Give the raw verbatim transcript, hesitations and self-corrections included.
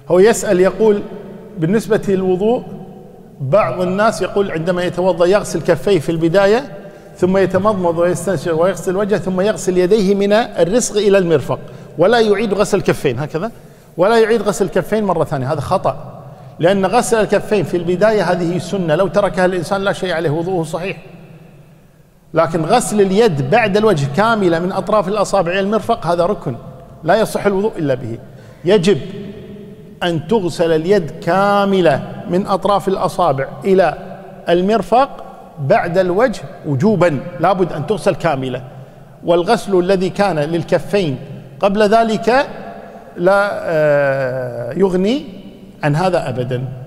هو يسأل يقول بالنسبة للوضوء بعض الناس يقول عندما يتوضأ يغسل كفيه في البداية ثم يتمضمض ويستنشق ويغسل وجهه ثم يغسل يديه من الرسغ إلى المرفق ولا يعيد غسل الكفين هكذا، ولا يعيد غسل الكفين مرة ثانية. هذا خطأ، لأن غسل الكفين في البداية هذه سنة، لو تركها الإنسان لا شيء عليه، وضوءه صحيح. لكن غسل اليد بعد الوجه كاملة من أطراف الأصابع إلى المرفق هذا ركن لا يصح الوضوء إلا به. يجب أن تغسل اليد كاملة من أطراف الأصابع إلى المرفق بعد الوجه وجوبا، لابد أن تغسل كاملة. والغسل الذي كان للكفين قبل ذلك لا يغني عن هذا أبدا.